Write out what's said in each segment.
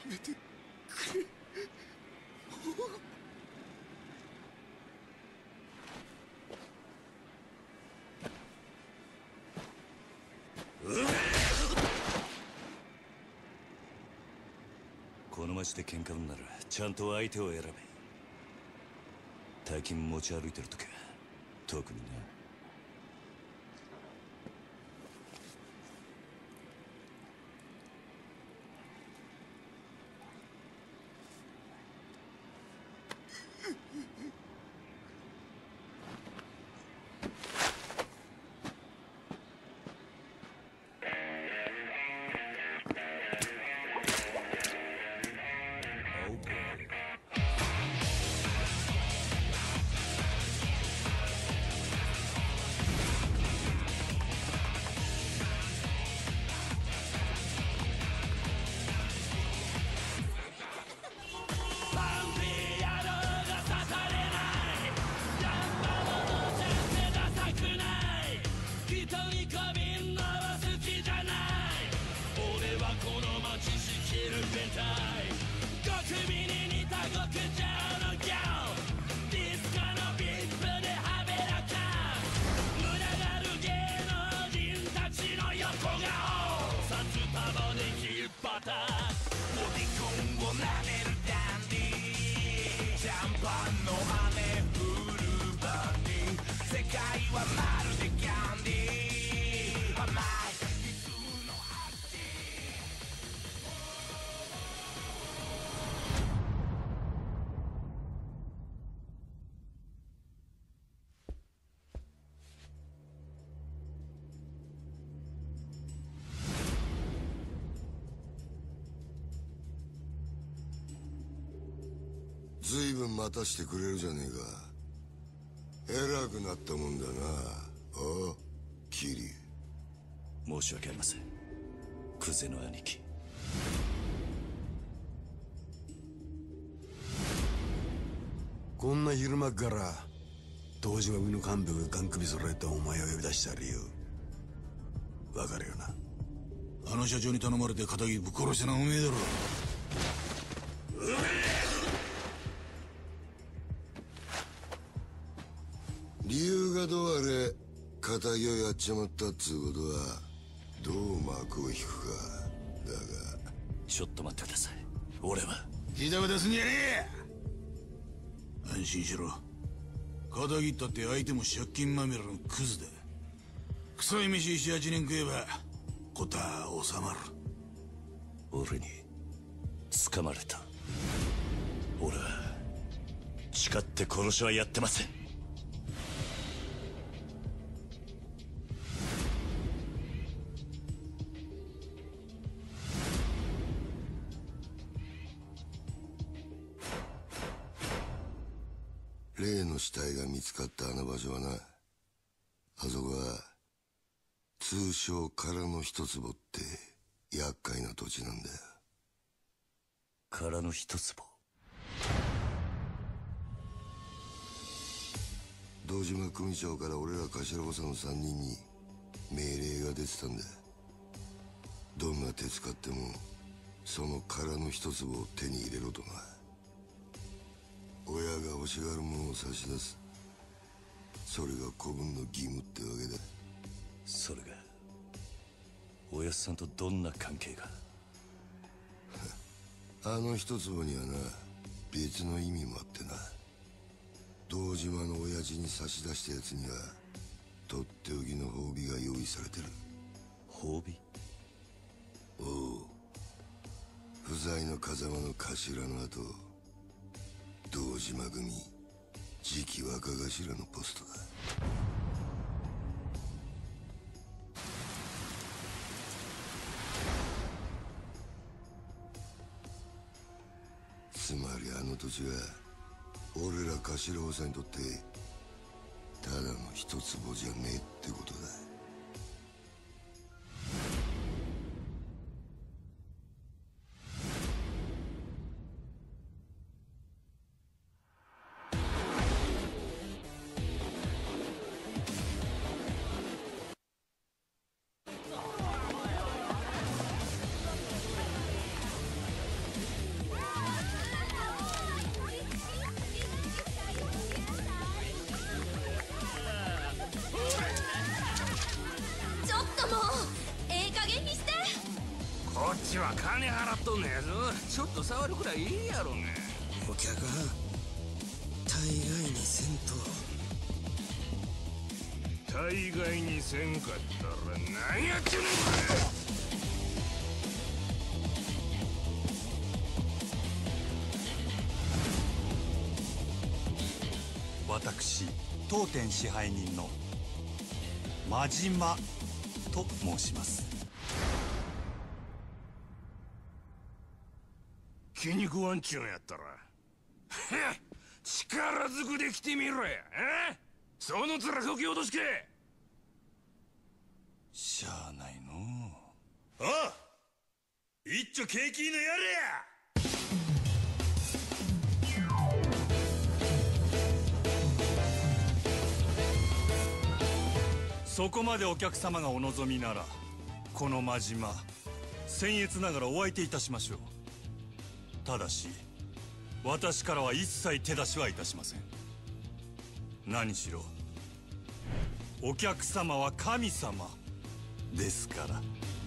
めてくれ。 この町で喧嘩売んならちゃんと相手を選べ。大金持ち歩いてるときは特にな。 ずいぶん待たしてくれるじゃねえか。偉くなったもんだな。おうキリ。 申し訳ありません、クゼの兄貴。 こんな昼間っから東島組の幹部がガン首揃えたお前を呼び出した理由わかるよな。 あの社長に頼まれて片桐ぶっ殺したのはおめえだろ。 理由がどうあれ仇をやっちまったっつうことはどう幕を引くかだが。 ちょっと待ってください。俺はジタバタすんじゃねえ。安心しろ。片桐ったって相手も借金まみれのクズだ。臭い飯7、8年食えば事は収まる。 俺に掴まれた。俺は誓って殺しはやってません。 例の死体が見つかったあの場所はな、あそこは通称空の一坪って厄介な土地なんだよ。 空の一坪。 堂島組長から俺ら頭補佐の3人に命令が出てたんだ。どんな手使ってもその空の一坪を手に入れろとな。親が欲しがるものを差し出す、それが子分の義務ってわけだ。 それがおやっさんとどんな関係が。 あの一坪にはな、別の意味もあってな。堂島の親父に差し出したやつにはとっておきの褒美が用意されてる。 褒美？ おう、不在の風間の頭の後、堂島組次期若頭のポストだ。つまりあの土地は俺ら頭補佐にとってただの一坪じゃねえってことだ。 っちは金払っとんねやぞ。ちょっと触るくらいいいやろが。 お客は大概にせんと。 大概にせんかったら何やってんのか。 私当店支配人の真島と申します。 気に食わんちゅうんやったら力ずくで来てみろや。その面こき落としけ。 しゃあないのああ、一丁景気のやれや。 そこまでお客様がお望みなら、この真島僭越ながらお相手いたしましょう。ただし私からは一切手出しはいたしません。何しろお客様は神様ですから。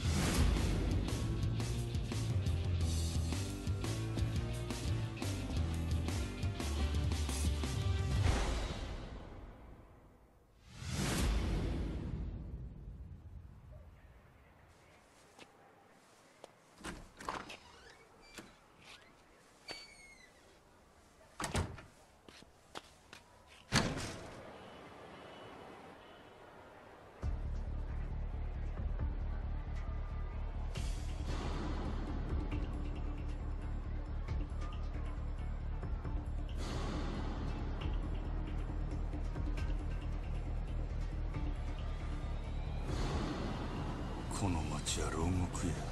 この町は牢獄や。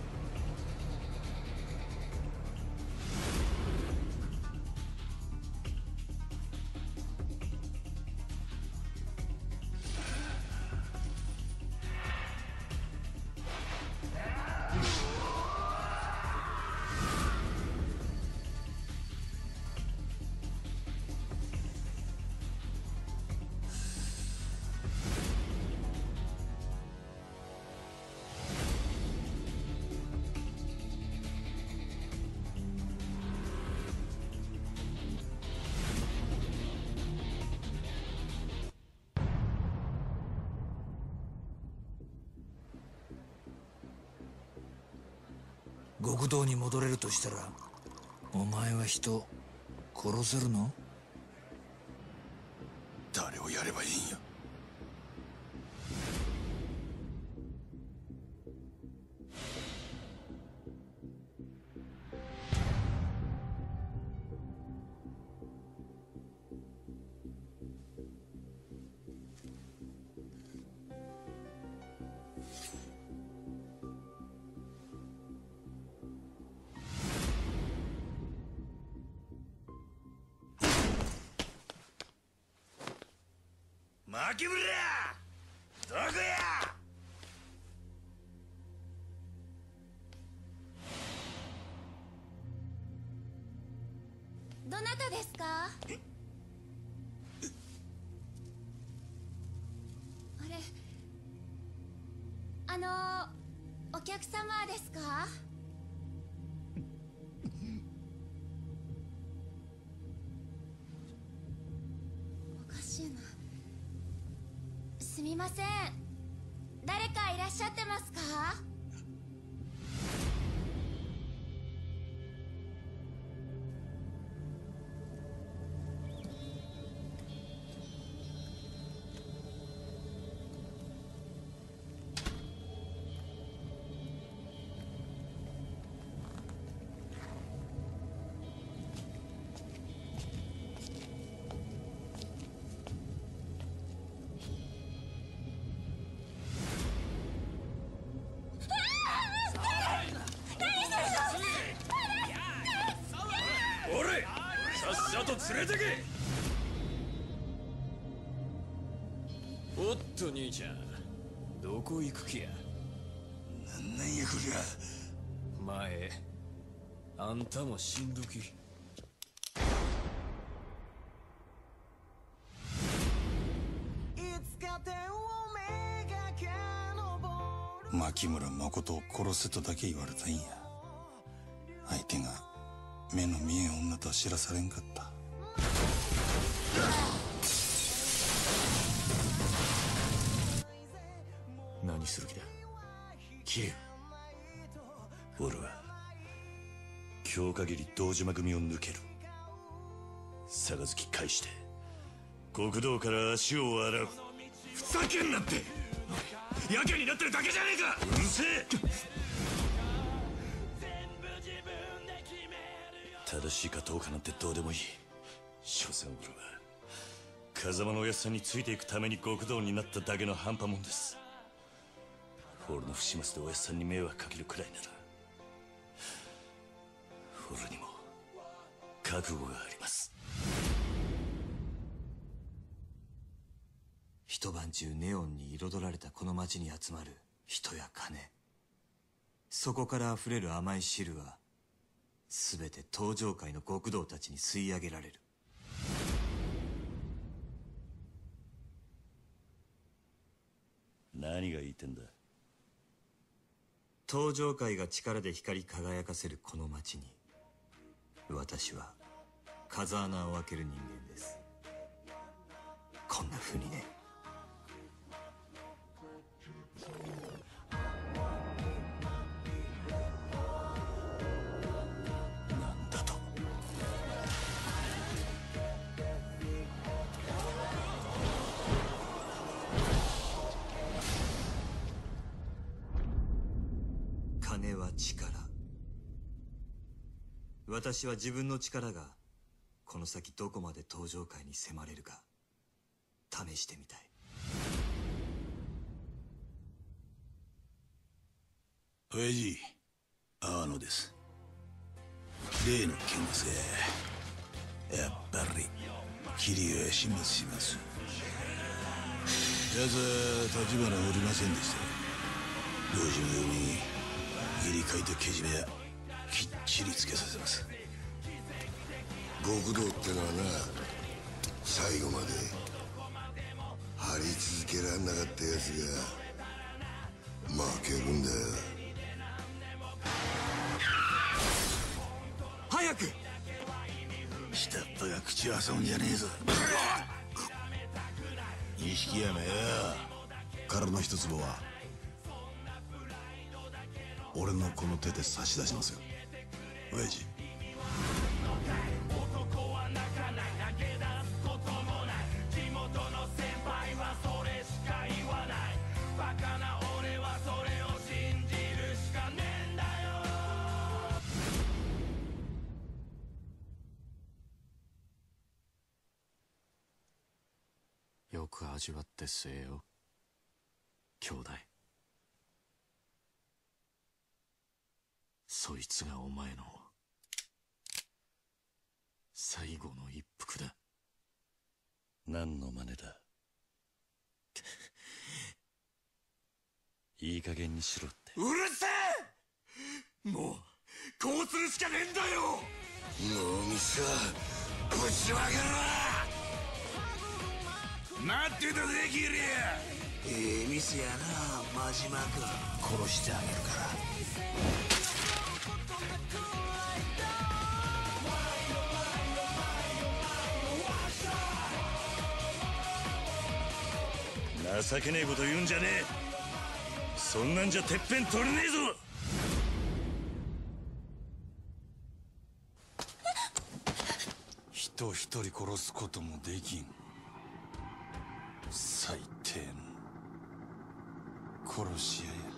極道に戻れるとしたら、お前は人殺せるの？ 誰をやればいいんや。牧村、どこや。 どなたですか？あれ、お客様ですか？おかしいな。すみません、誰かいらっしゃってますか？ さっさと連れてけ。 おっと兄ちゃん、どこ行く気や。 なんやこりゃ。 前あんたも死んどき。 牧雪村誠を殺せとだけ言われたんや。相手が目の見えん女とは知らされんかった。 何する気だ桐生。 俺は今日限り堂島組を抜ける。杯返して極道から足を洗う。 ふざけんなって。やけになってるだけじゃねえか。 うるせえ。正しいかどうかなんてどうでもいい。所詮俺は風間のおやっさんについていくために極道になっただけの半端もんです。俺の不始末でおやっさんに迷惑かけるくらいなら俺にも覚悟があります。 一晩中ネオンに彩られたこの街に集まる人や金、そこから溢れる甘い汁は全て東上界の極道たちに吸い上げられる。 何が言いてんだ。 東上界が力で光り輝かせるこの街に私は風穴を開ける人間です。こんな風にね。 なんだと。 金は力。私は自分の力がこの先どこまで東上界に迫れるか試してみたい。 親父、阿野です。例の件ですが、やっぱり桐生は始末します。奴は立花おりませんでした。堂島組に入り替えたけじめはきっちりつけさせます。 極道ってのはな、最後まで張り続けらんなかったやつが負けるんだよ。 早く。 下っ端が口を挟むんじゃねえぞ。錦山よ。 からの一坪は俺のこの手で差し出しますよ親父。 よく味わって据えよ兄弟。そいつがお前の最後の一服だ。 何の真似だ。いい加減にしろって。 うるせえ。もうこうするしかねえんだよ。 脳みそぶちまけろ。 待ってたぜキリ。 ええ店やな真島君。殺してあげるから。 情けねえこと言うんじゃねえ。そんなんじゃてっぺん取れねえぞ。 人一人殺すこともできん。最低の殺し屋や。